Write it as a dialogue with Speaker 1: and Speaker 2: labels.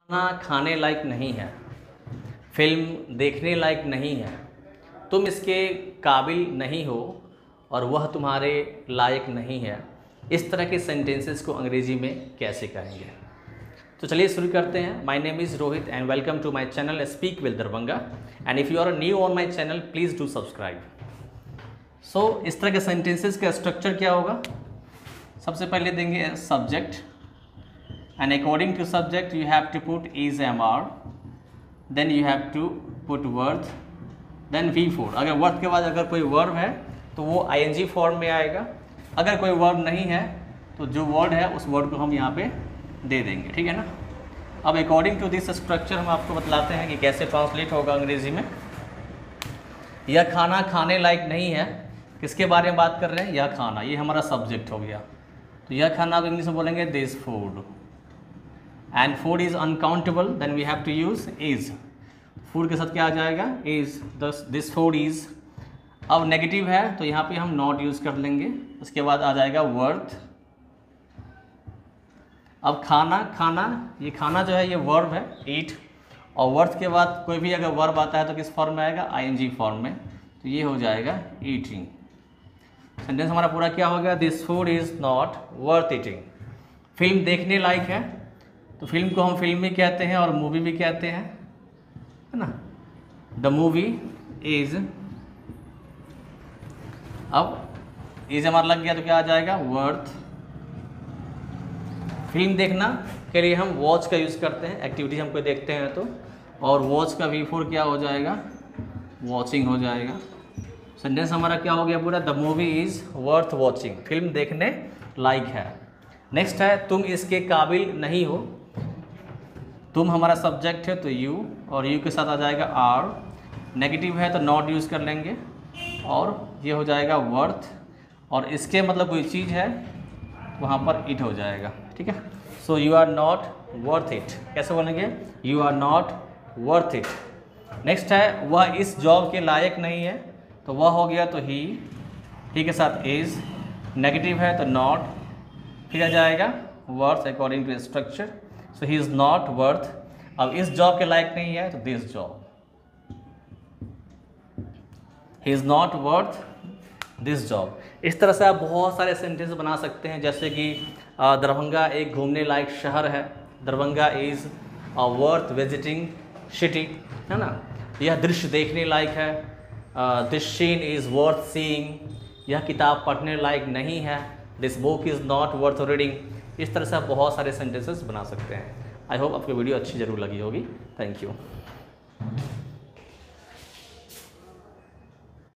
Speaker 1: खाना खाने लायक नहीं है, फिल्म देखने लायक नहीं है, तुम इसके काबिल नहीं हो और वह तुम्हारे लायक नहीं है। इस तरह के सेंटेंसेस को अंग्रेजी में कैसे कहेंगे? तो चलिए शुरू करते हैं। My name is Rohit and welcome to my channel speak with Darbhanga. And if you are new on my channel please do subscribe. So इस तरह के सेंटेंसेस का स्ट्रक्चर क्या होगा? सबसे पहले देंगे subject, and according to subject you have to put is am then you have to put worth then V4। अगर वर्थ के बाद अगर कोई वर्ब है तो वो ing फॉर्म में आएगा। अगर कोई वर्ब नहीं है तो जो वर्ड है उस वर्ड को हम यहाँ पे दे देंगे, ठीक है ना। अब अकॉर्डिंग टू दिस स्ट्रक्चर हम आपको बतलाते हैं कि कैसे ट्रांसलेट होगा अंग्रेजी में। यह खाना खाने लायक नहीं है, किसके बारे में बात कर रहे हैं? यह खाना, ये हमारा सब्जेक्ट हो गया। तो यह खाना आप इंग्लिश में बोलेंगे this food. And food is uncountable then we have to use is. Food के साथ क्या आ जाएगा? इज़। This food is. अब नेगेटिव है तो यहाँ पे हम नॉट यूज़ कर लेंगे। उसके बाद आ जाएगा वर्थ। अब खाना, खाना, ये खाना जो है ये वर्ब है ईट, और वर्थ के बाद कोई भी अगर वर्ब आता है तो किस फॉर्म में आएगा? ing फॉर्म में। तो ये हो जाएगा ईटिंग। सेंटेंस हमारा पूरा क्या हो गया? This food is not worth eating. Film देखने लायक है तो फिल्म को हम फिल्म भी कहते हैं और मूवी भी कहते हैं, है ना। The movie is. अब इज़ हमारा लग गया तो क्या आ जाएगा? वर्थ। फिल्म देखना के लिए हम वॉच का यूज़ करते हैं, एक्टिविटी हम कोई देखते हैं तो, और वॉच का V4 क्या हो जाएगा? वॉचिंग हो जाएगा। सेंटेंस हमारा क्या हो गया पूरा? The movie is worth watching. Film देखने लायक है। नेक्स्ट है तुम इसके काबिल नहीं हो। तुम हमारा सब्जेक्ट है तो यू, और यू के साथ आ जाएगा आर। नेगेटिव है तो नॉट यूज़ कर लेंगे, और ये हो जाएगा वर्थ, और इसके मतलब कोई चीज़ है वहाँ पर इट हो जाएगा, ठीक है। So you are not worth it. कैसे बोलेंगे? You are not worth it. Next है वह इस जॉब के लायक नहीं है, तो वह हो गया तो ही के साथ इज़। नेगेटिव है तो नॉट, फिर आ जाएगा worth according to structure. So he is not worth. अब इस जॉब के लायक नहीं है तो this job, he is not worth this job. इस तरह से आप बहुत सारे सेंटेंस बना सकते हैं, जैसे कि दरभंगा एक घूमने लायक शहर है। Darbhanga is worth visiting city, है ना। यह दृश्य देखने लायक है। This scene is worth seeing. यह किताब पढ़ने लायक नहीं है। This book is not worth reading. इस तरह से आप बहुत सारे सेंटेंसेस बना सकते हैं। आई होप आपको वीडियो अच्छी ज़रूर लगी होगी। Thank you.